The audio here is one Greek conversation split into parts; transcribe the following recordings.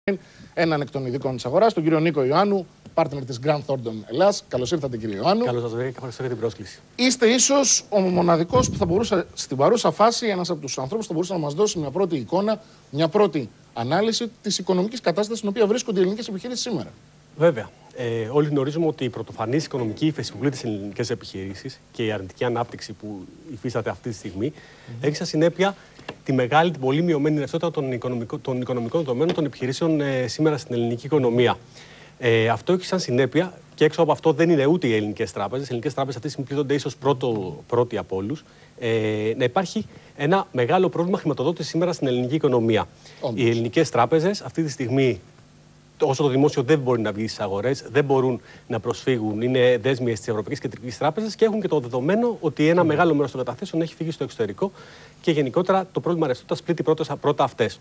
έναν εκ των ειδικών της αγοράς, τον κύριο Νίκο Ιωάννου, partner της Grant Thornton Ελλάς. Καλώς ήρθατε, κύριε Ιωάννου. Καλώς σας βρήκα και ευχαριστώ για την πρόσκληση. Είστε ίσως ο μοναδικός που θα μπορούσε στην παρούσα φάση, ένας από τους ανθρώπους που θα μπορούσε να μας δώσει μια πρώτη εικόνα, μια πρώτη ανάλυση της οικονομικής κατάστασης στην οποία βρίσκονται οι ελληνικές επιχειρήσεις σήμερα. Βέβαια. Όλοι γνωρίζουμε ότι η πρωτοφανής οικονομική ύφεση που πλήττει τις ελληνικές επιχειρήσεις και η αρνητική ανάπτυξη που υφίσταται αυτή τη στιγμή έχει σαν συνέπεια τη μεγάλη, την πολύ μειωμένη ρευστότητα των οικονομικών δεδομένων των επιχειρήσεων σήμερα στην ελληνική οικονομία. Αυτό έχει σαν συνέπεια, και έξω από αυτό δεν είναι ούτε οι ελληνικές τράπεζες. Οι ελληνικές τράπεζες αυτή τη στιγμή πλήττονται ίσως πρώτοι από όλους. Να υπάρχει ένα μεγάλο πρόβλημα χρηματοδότησης σήμερα στην ελληνική οικονομία. Οι ελληνικές τράπεζες αυτή τη στιγμή, όσο το δημόσιο δεν μπορεί να βγει στις αγορές, δεν μπορούν να προσφύγουν, είναι δέσμιες της Ευρωπαϊκής Κεντρικής Τράπεζας και έχουν και το δεδομένο ότι ένα μεγάλο μέρος των καταθέσεων έχει φύγει στο εξωτερικό και γενικότερα το πρόβλημα ρευστότητας πλήττει πρώτα αυτές.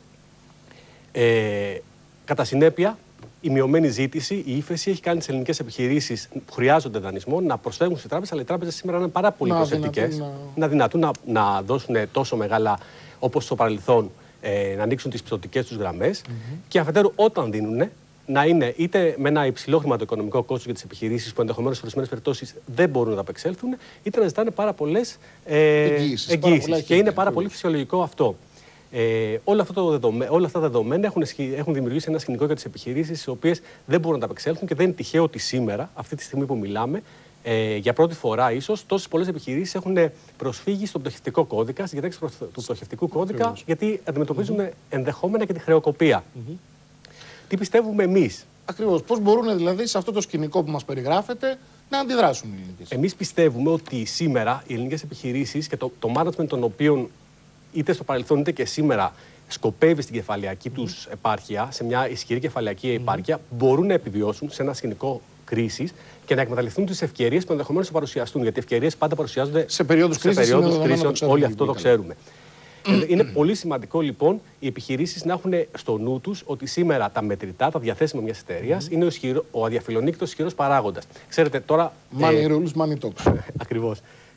Κατά συνέπεια, η μειωμένη ζήτηση, η ύφεση έχει κάνει τις ελληνικές επιχειρήσεις που χρειάζονται δανεισμό να προσφεύγουν στις τράπεζες, αλλά οι τράπεζες σήμερα είναι πάρα πολύ προσεκτικές, να δυνατούν να δώσουν τόσο μεγάλα όπως στο παρελθόν, να ανοίξουν τις πιστωτικές τους γραμμές και αφετέρου όταν δίνουν να είναι είτε με ένα υψηλό χρηματοοικονομικό κόστος για τις επιχειρήσεις που ενδεχομένως σε ορισμένες περιπτώσεις δεν μπορούν να απεξέλθουν, είτε να ζητάνε πάρα πολλές εγγύησεις. Και είναι πάρα πολύ φυσιολογικό αυτό. Όλα αυτά τα δεδομένα έχουν δημιουργήσει ένα σκηνικό για τις επιχειρήσεις, οι οποίες δεν μπορούν να τα απεξέλθουν και δεν είναι τυχαίο ότι σήμερα, αυτή τη στιγμή που μιλάμε, για πρώτη φορά ίσως, τόσες πολλές επιχειρήσεις έχουν προσφύγει στον πτωχευτικό κώδικα, στη διατάξη του πτωχευτικού κώδικα, γιατί αντιμετωπίζουν ενδεχόμενα και τη χρεοκοπία. Τι πιστεύουμε εμείς? Ακριβώς. Πώς μπορούν δηλαδή σε αυτό το σκηνικό που μας περιγράφετε να αντιδράσουν οι ελληνικές? Εμείς πιστεύουμε ότι σήμερα οι ελληνικές επιχειρήσεις και το management των οποίων είτε στο παρελθόν είτε και σήμερα σκοπεύει στην κεφαλαιακή τους επάρκεια, σε μια ισχυρή κεφαλαιακή επάρκεια, μπορούν να επιβιώσουν σε ένα σκηνικό κρίσης και να εκμεταλλευτούν τις ευκαιρίες που ενδεχομένως θα παρουσιαστούν. Γιατί οι ευκαιρίες πάντα παρουσιάζονται σε περίοδους κρίσεων. Όλοι αυτό το ξέρουμε. Είναι πολύ σημαντικό λοιπόν οι επιχειρήσεις να έχουν στο νου τους ότι σήμερα τα μετρητά, τα διαθέσιμα μιας εταιρείας είναι ο αδιαφιλονίκητος ισχυρός παράγοντας. Ξέρετε τώρα. Money rules, money talks. Ακριβώς.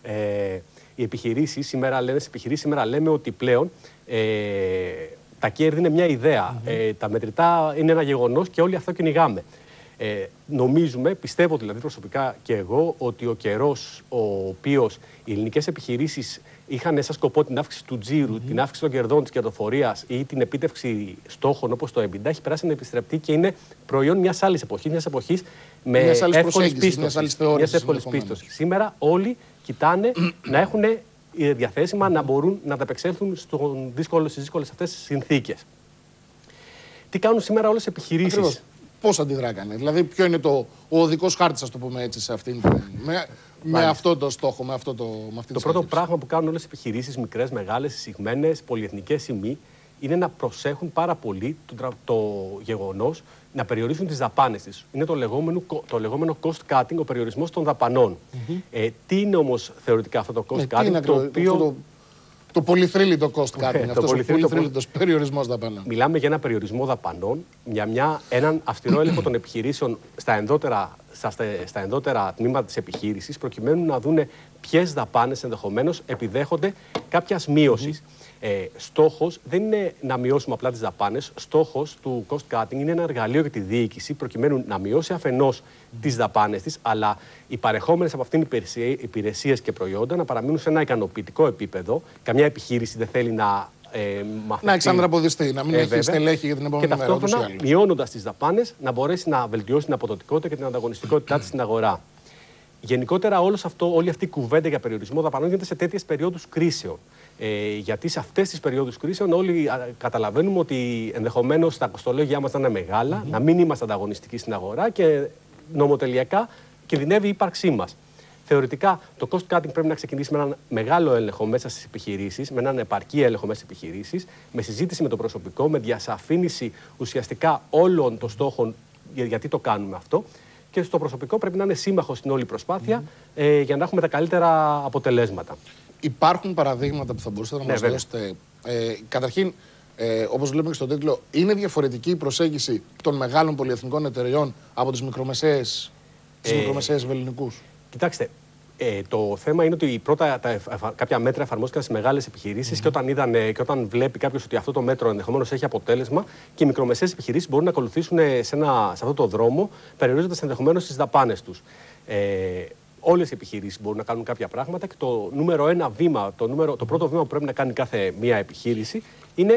Οι επιχειρήσεις σήμερα λέμε ότι πλέον τα κέρδη είναι μια ιδέα. Τα μετρητά είναι ένα γεγονός και όλοι αυτό κυνηγάμε. Νομίζουμε, πιστεύω δηλαδή προσωπικά και εγώ, ότι ο καιρός ο οποίος οι ελληνικές επιχειρήσεις είχαν σαν σκοπό την αύξηση του τζίρου, την αύξηση των κερδών της κερδοφορίας ή την επίτευξη στόχων όπως το EBITDA, έχει περάσει να επιστρεπτεί και είναι προϊόν μιας άλλης εποχής, μιας εποχής με εύκολης πίστοσης. Σήμερα όλοι κοιτάνε να έχουν διαθέσιμα, να μπορούν να ανταπεξέλθουν στις δύσκολες αυτές τις συνθήκες. Τι κάνουν σήμερα όλες οι επιχειρήσεις? Πώς αντιδράκανε? Δηλαδή, ποιο είναι ο οδικός χάρτης, ας το πούμε έτσι, σε αυτήν με αυτό το στόχο, με αυτή το πρώτο πράγμα που κάνουν όλες οι επιχειρήσεις, μικρές, μεγάλες, εισηγμένες, πολυεθνικές ή μη, είναι να προσέχουν πάρα πολύ το γεγονός να περιορίσουν τις δαπάνες της. Είναι το λεγόμενο cost cutting, ο περιορισμός των δαπανών. Τι είναι όμως θεωρητικά αυτό το cost cutting? Το πολυθρύλιτο cost cutting, αυτός ο πολυθρύλιτος περιορισμός δαπανών. Μιλάμε για ένα περιορισμό δαπανών, για έναν αυστηρό έλεγχο των επιχειρήσεων στα ενδότερα τμήματα της επιχείρησης, προκειμένου να δούνε ποιες δαπάνες ενδεχομένως επιδέχονται κάποιας μείωσης. Στόχος δεν είναι να μειώσουμε απλά τις δαπάνες. Στόχος του cost cutting είναι ένα εργαλείο για τη διοίκηση, προκειμένου να μειώσει αφενός τις δαπάνες της, αλλά οι παρεχόμενες από αυτήν υπηρεσίες και προϊόντα να παραμείνουν σε ένα ικανοποιητικό επίπεδο. Καμιά επιχείρηση δεν θέλει να να εξανδραποδιστεί, να μην έχει στελέχη για την επόμενη μέρα. Και ταυτόχρονα, μειώνοντας τις δαπάνες, να μπορέσει να βελτιώσει την αποδοτικότητα και την ανταγωνιστικότητά της στην αγορά. Γενικότερα, όλη αυτή η κουβέντα για περιορισμό δαπανών γίνεται σε τέτοιες περιόδους κρίσεων. Γιατί σε αυτές τις περιόδους κρίσεων όλοι καταλαβαίνουμε ότι ενδεχομένως τα κοστολόγια μας να είναι μεγάλα, να μην είμαστε ανταγωνιστικοί στην αγορά και νομοτελειακά κινδυνεύει η ύπαρξή μας. Θεωρητικά, το cost cutting πρέπει να ξεκινήσει με έναν μεγάλο έλεγχο μέσα στις επιχειρήσεις, με έναν επαρκή έλεγχο μέσα στις επιχειρήσεις, με συζήτηση με το προσωπικό, με διασαφήνιση ουσιαστικά όλων των στόχων γιατί το κάνουμε αυτό. Και στο προσωπικό πρέπει να είναι σύμμαχο στην όλη προσπάθεια για να έχουμε τα καλύτερα αποτελέσματα. Υπάρχουν παραδείγματα που θα μπορούσατε να μας δώσετε? Καταρχήν, όπως βλέπουμε και στον τίτλο, είναι διαφορετική η προσέγγιση των μεγάλων πολυεθνικών εταιρεών από τις μικρομεσαίες βελληνικούς? Κοιτάξτε, Το θέμα είναι ότι πρώτα κάποια μέτρα εφαρμόστηκαν στις μεγάλες επιχειρήσεις και όταν βλέπει κάποιος ότι αυτό το μέτρο ενδεχομένως έχει αποτέλεσμα και οι μικρομεσαίες επιχειρήσεις μπορούν να ακολουθήσουν σε αυτό το δρόμο, περιορίζοντας ενδεχομένως τις δαπάνες τους. Όλες οι επιχειρήσεις μπορούν να κάνουν κάποια πράγματα και το νούμερο ένα βήμα, το πρώτο βήμα που πρέπει να κάνει κάθε μία επιχείρηση είναι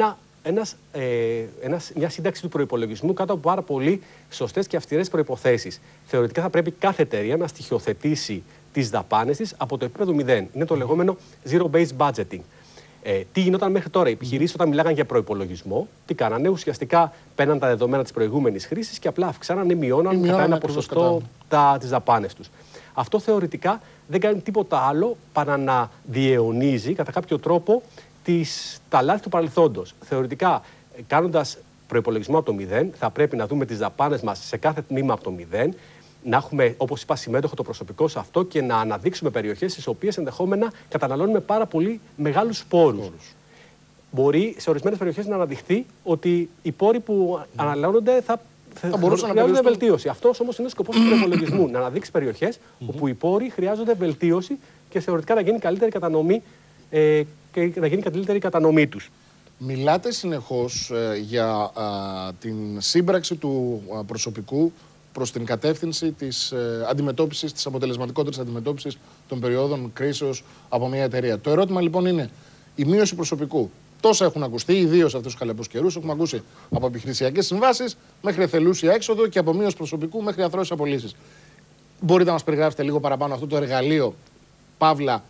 μια σύνταξη του προϋπολογισμού κάτω από πάρα πολύ σωστές και αυστηρές προϋποθέσεις. Θεωρητικά θα πρέπει κάθε εταιρεία να στοιχειοθετήσει τις δαπάνες της από το επίπεδο 0. Είναι το λεγόμενο zero-based budgeting. Τι γινόταν μέχρι τώρα? Οι επιχειρήσεις όταν μιλάγαν για προϋπολογισμό, τι κάνανε? Ουσιαστικά παίρναν τα δεδομένα της προηγούμενης χρήσης και απλά αυξάνανε, μειώναν κατά ένα ποσοστό τις δαπάνες τους. Αυτό θεωρητικά δεν κάνει τίποτα άλλο παρά να διαιωνίζει κατά κάποιο τρόπο τα λάθη του παρελθόντος. Θεωρητικά, κάνοντας προϋπολογισμό από το 0, θα πρέπει να δούμε τις δαπάνες μας σε κάθε τμήμα από το 0, να έχουμε, όπως είπα, συμμέτοχο το προσωπικό σε αυτό και να αναδείξουμε περιοχές στις οποίες ενδεχόμενα καταναλώνουμε πάρα πολύ μεγάλους πόρους. Μπορεί σε ορισμένες περιοχές να αναδειχθεί ότι οι πόροι που αναλώνονται θα μπορούσαν να χρειάζονται βελτίωση. Αυτός όμως είναι ο σκοπός του προϋπολογισμού. Να αναδείξει περιοχές όπου οι πόροι χρειάζονται βελτίωση και θεωρητικά να γίνει καλύτερη κατανομή και να γίνει καλύτερη κατανομή τους. Μιλάτε συνεχώς για την σύμπραξη του προσωπικού προς την κατεύθυνση της αντιμετώπισης, της αποτελεσματικότερης αντιμετώπισης των περιόδων κρίσεως από μια εταιρεία. Το ερώτημα λοιπόν είναι η μείωση προσωπικού. Τόσα έχουν ακουστεί, ιδίως αυτούς τους χαλεπούς καιρούς. Έχουμε ακούσει από επιχειρησιακές συμβάσεις μέχρι εθελούσια έξοδο και από μείωση προσωπικού μέχρι αθρώες απολύσεις. Μπορείτε να μας περιγράψετε λίγο παραπάνω αυτό το εργαλείο, παύλα,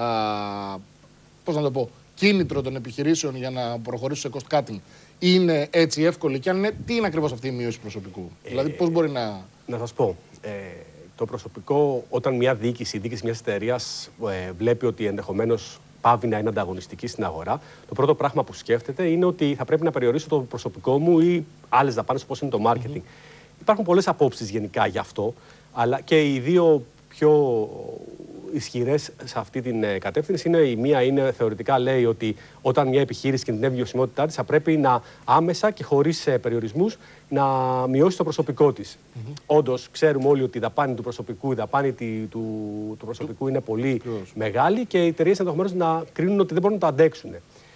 πώς να το πω, κίνητρο των επιχειρήσεων για να προχωρήσουν σε cost cutting? Είναι έτσι εύκολη? Και αν είναι, τι είναι ακριβώς αυτή η μείωση προσωπικού? Δηλαδή, πώς μπορεί να. Να σας πω. Το προσωπικό, όταν μια διοίκηση μιας εταιρείας βλέπει ότι ενδεχομένως πάβει να είναι ανταγωνιστική στην αγορά, το πρώτο πράγμα που σκέφτεται είναι ότι θα πρέπει να περιορίσω το προσωπικό μου ή άλλες δαπάνες όπως είναι το marketing. Υπάρχουν πολλές απόψεις γενικά γι' αυτό, αλλά και οι δύο πιο ισχυρές σε αυτή την κατεύθυνση είναι η μία είναι θεωρητικά λέει ότι όταν μια επιχείρηση κινδυνεύει η βιωσιμότητά της θα πρέπει να άμεσα και χωρίς περιορισμούς να μειώσει το προσωπικό της. Όντως, ξέρουμε όλοι ότι η δαπάνη του προσωπικού, η δαπάνη του προσωπικού είναι πολύ μεγάλη και οι εταιρείες ενδεχομένως να κρίνουν ότι δεν μπορούν να το αντέξουν.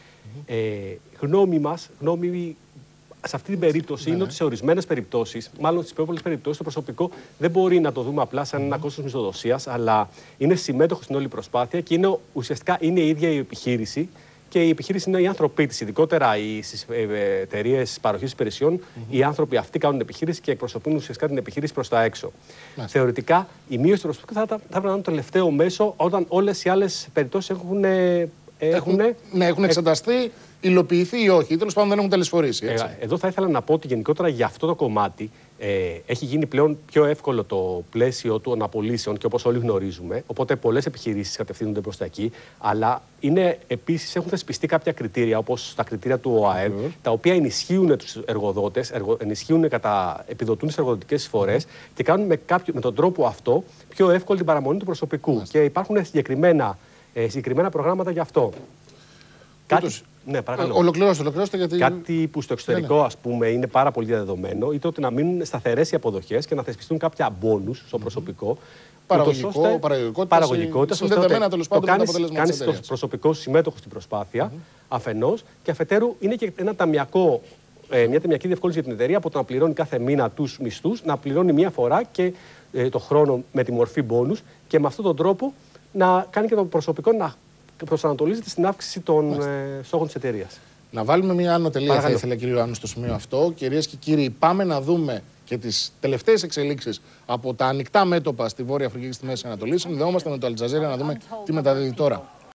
Γνώμη μας, σε αυτή την περίπτωση είναι ότι σε ορισμένες περιπτώσεις, μάλλον στις πιο πολλές περιπτώσεις, το προσωπικό δεν μπορεί να το δούμε απλά σαν ένα κόστος μισθοδοσίας, αλλά είναι συμμέτοχο στην όλη προσπάθεια και ουσιαστικά είναι η ίδια η επιχείρηση και η επιχείρηση είναι οι άνθρωποι της, ειδικότερα στις εταιρείες παροχής υπηρεσιών. Οι άνθρωποι αυτοί κάνουν επιχείρηση και εκπροσωπούν ουσιαστικά την επιχείρηση προς τα έξω. Θεωρητικά, η μείωση του προσωπικού θα πρέπει να είναι το τελευταίο μέσο όταν όλες οι άλλες περιπτώσεις έχουν εξεταστεί, υλοποιηθεί ή όχι, τέλος πάντων δεν έχουν τελεσφορήσει. Εδώ θα ήθελα να πω ότι γενικότερα για αυτό το κομμάτι έχει γίνει πλέον πιο εύκολο το πλαίσιο των απολύσεων και όπως όλοι γνωρίζουμε. Οπότε πολλές επιχειρήσεις κατευθύνονται προς τα εκεί. Αλλά επίσης έχουν θεσπιστεί κάποια κριτήρια, όπως τα κριτήρια του ΟΑΕΔ, τα οποία ενισχύουν τους εργοδότες, επιδοτούν τις εργοδοτικές εισφορές και κάνουν με τον τρόπο αυτό πιο εύκολη την παραμονή του προσωπικού. Και υπάρχουν συγκεκριμένα προγράμματα γι' αυτό. Ναι, παρακαλώ. Ολοκληρώστε γιατί. Κάτι που στο εξωτερικό, ας πούμε, είναι πάρα πολύ διαδεδομένο, είτε ότι να μείνουν σταθερές οι αποδοχές και να θεσπιστούν κάποια μπόνους στο προσωπικό. Παραγωγικότητα. Συνδεδεμένα τέλος πάντων με το αποτέλεσμα. Κάνεις το προσωπικό συμμέτοχο στην προσπάθεια, αφενός, και αφετέρου είναι και μια ταμιακή διευκόλυνση για την εταιρεία από το να πληρώνει κάθε μήνα τους μισθούς, να πληρώνει μία φορά και το χρόνο με τη μορφή μπόνους και με αυτόν τον τρόπο να κάνει και το προσωπικό να προσανατολίζεται στην αύξηση των στόχων της εταιρείας. Να βάλουμε μια άνω τελεία, θα ήθελα, κύριο Άννου, στο σημείο αυτό. Κυρίες και κύριοι, πάμε να δούμε και τις τελευταίες εξελίξεις από τα ανοιχτά μέτωπα στη Βόρεια Αφρική και στη Μέση Ανατολή. Συνδεόμαστε με το Αλτζαζίρα να δούμε τι μεταδίδει τώρα.